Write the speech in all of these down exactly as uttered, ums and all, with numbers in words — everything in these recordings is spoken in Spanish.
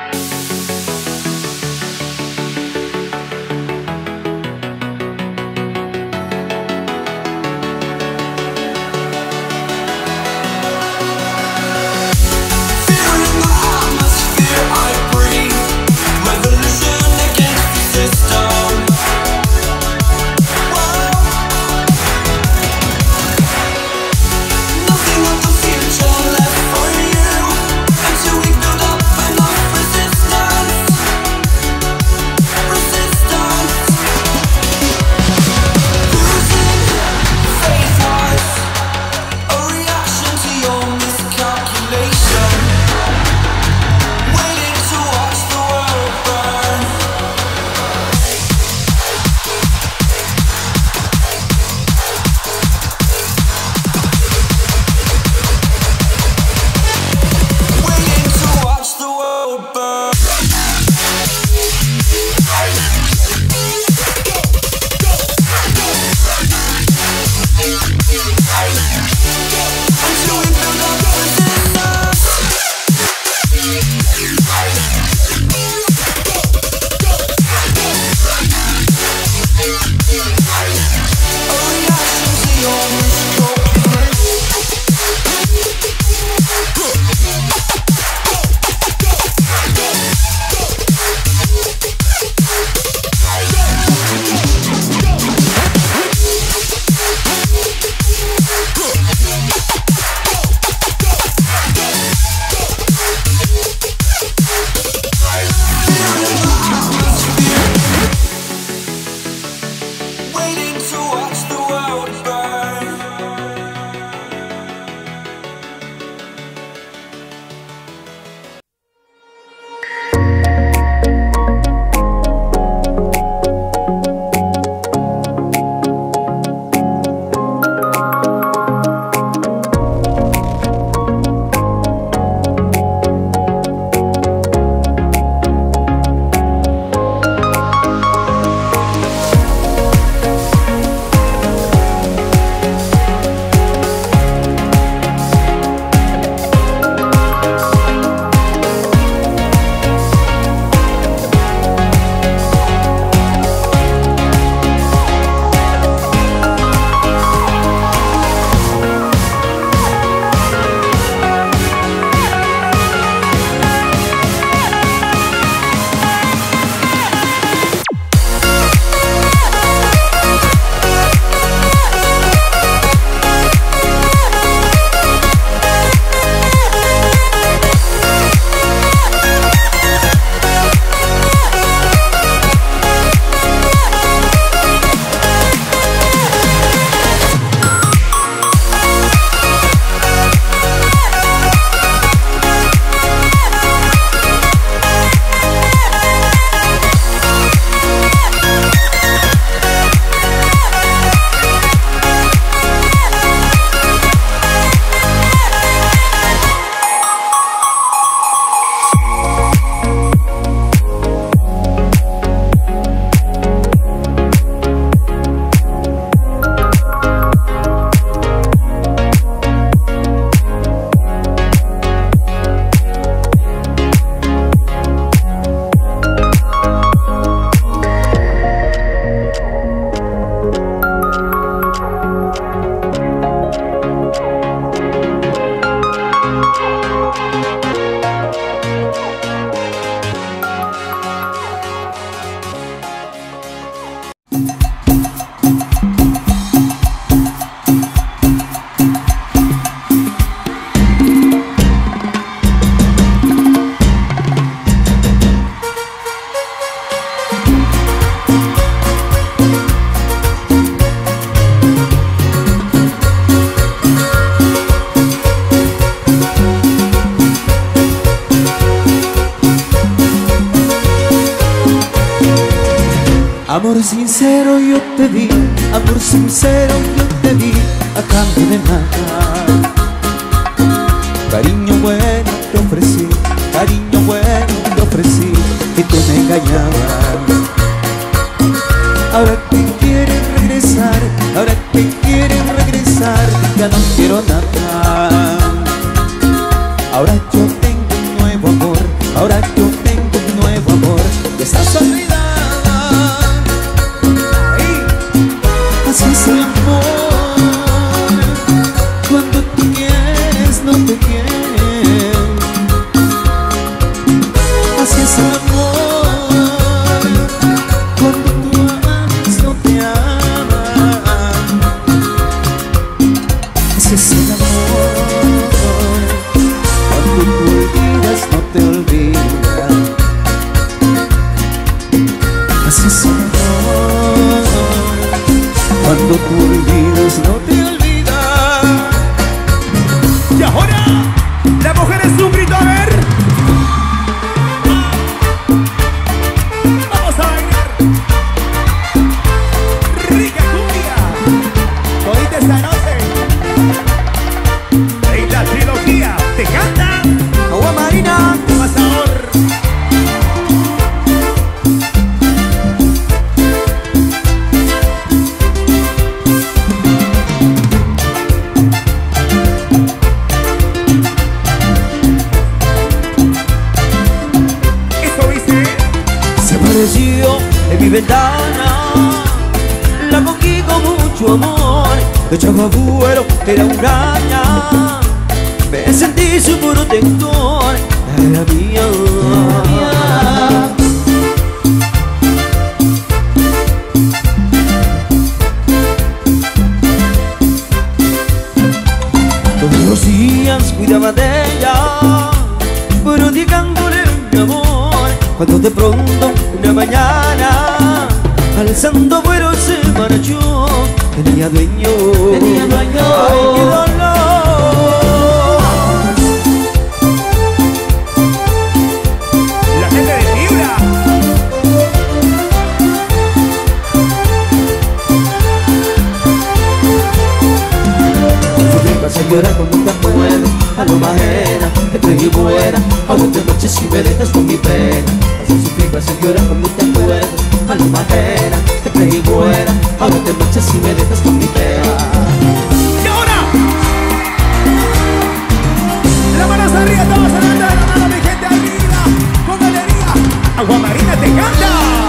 Amor sincero yo te di, amor sincero yo te di, a cambio de nada. Cariño bueno te ofrecí, cariño bueno te ofrecí, y tú me engañabas. Ahora que quieres regresar, ahora que quieres regresar, ya no quiero nada. Ahora yo tengo un nuevo amor, ahora yo tengo es el amor, cuando tú amas no te aman. Ese es el amor, cuando tú olvidas no te olvidas. Ese es el amor, cuando tú olvidas no te olvidas. Y ahora, la mujer es un grito, a ver. Vamos a bailar. Rica cumbia. Oíste esta noche. En la trilogía te canta Agua Marina, con más sabor. en mi ventana, la cogí con mucho amor, echaba afuera, era un araña, me sentí su protector, era mía, mía. Todos los días cuidaba de ella, prodigándole mi amor, cuando de pronto una mañana alzando vuelo se marchó. Tenía dueño, tenía dueño. Ay, qué dolor. La gente de Fibra. Vas a llorar cuando te acuerdes, alma ajena, entre y buena, aún te marches y me dejas con mi pena. Vas a sufrir, vas a llorar cuando te acuerdes, alma ajena, entre y buena, aún te marches y me dejas con mi pena. Y ahora, las manos arriba, todos levantando la mano, mi gente arriba, con alegría. Agua Marina te canta.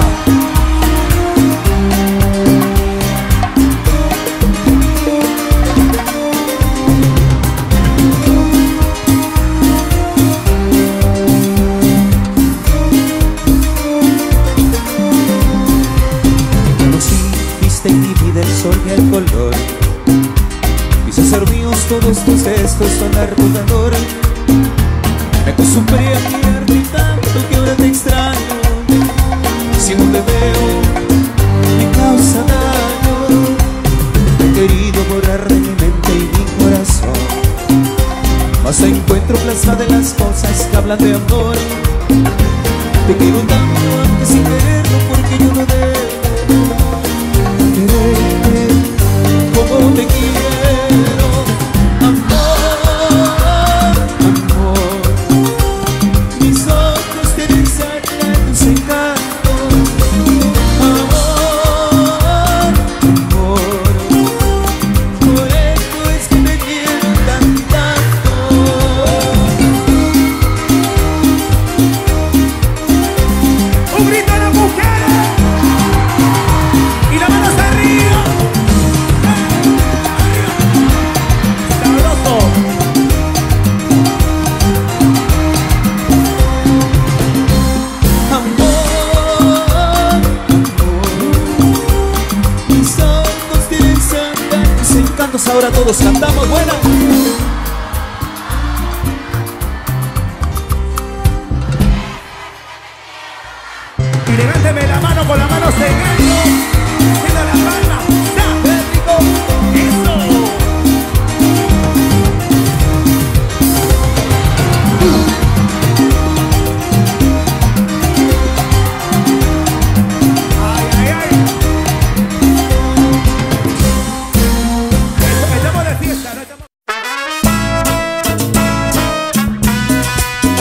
El sol y el color, quise ser míos todos tus gestos, sonar tu calor. Me acostumbré a quererte tanto que ahora te extraño. Si no te veo, me causa daño. Te he querido borrar de mi mente y mi corazón, mas encuentro plasma de las cosas que hablan de amor. Te quiero tanto antes sin quererlo, porque yo no debo como te quiero, amor, amor. Mis ojos te desatan tus encantos, amor, amor. Por esto es que te quiero tan, tanto. Un grito a las mujeres y la mano hasta arriba. Ahora todos cantamos, buena. Y levánteme la mano con la mano cegando, haciendo la palma. ¡Ya! ¡Rico! ¡Eso! ¡Ay, ay, ay! Estamos de fiesta, ¿no? Estamos...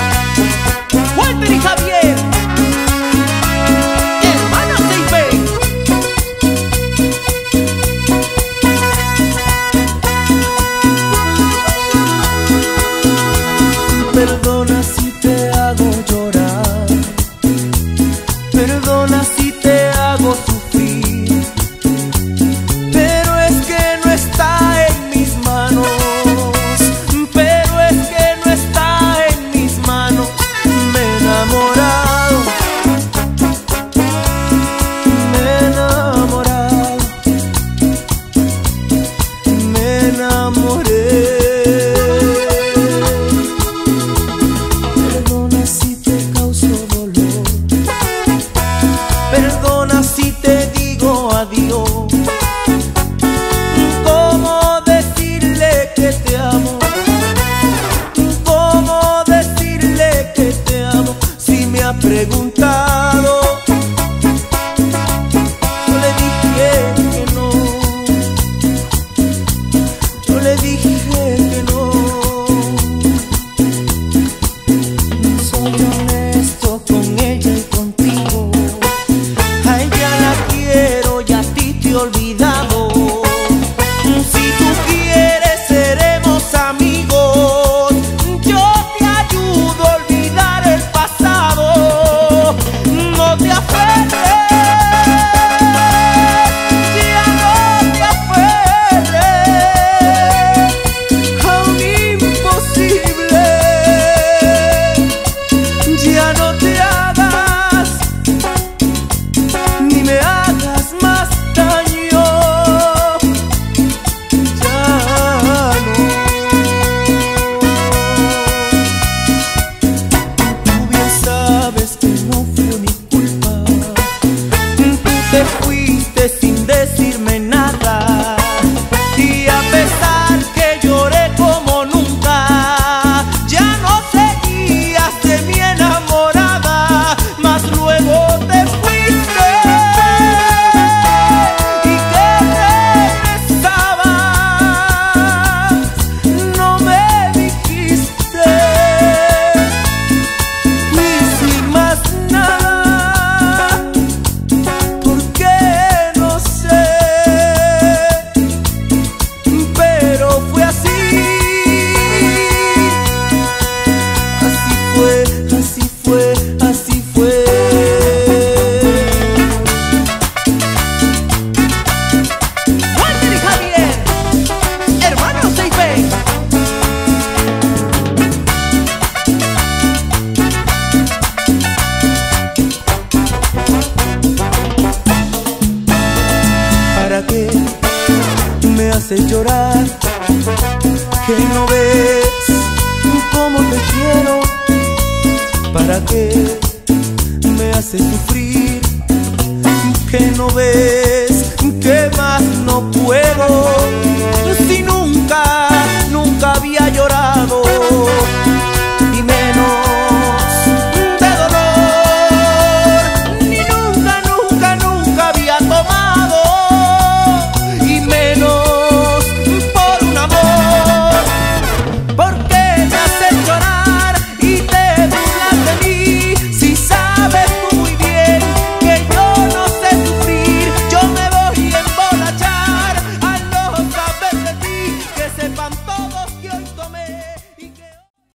Walter y Javier, hermanos de I P E. preguntado, yo le dije que no, yo le dije que no. Soy honesto con ella y contigo, a ella la quiero y a ti te he olvidado. Si tú quieres seremos amigos, yo te ayudo a olvidar el pasado. No te aferres, ya no te aferres a un imposible. Ya no te hagas, ni me hagas más daño. Ya no. Tú bien sabes que no fue mi culpa. Tú te fuiste sin decirme nada, y a pesar que lloré como nunca, ya no seguías de mi enamorada. Mas luego te fuiste y que regresabas, no me dijiste. Y sin más nada, ¿por qué? No sé, pero fue así. Así fue, así fue, así fue. Walter y Javier, hermanos seis B. ¿Para qué me haces llorar? Que no ves cómo te quiero. ¿Para qué me haces sufrir? Que no ves que más no puedo.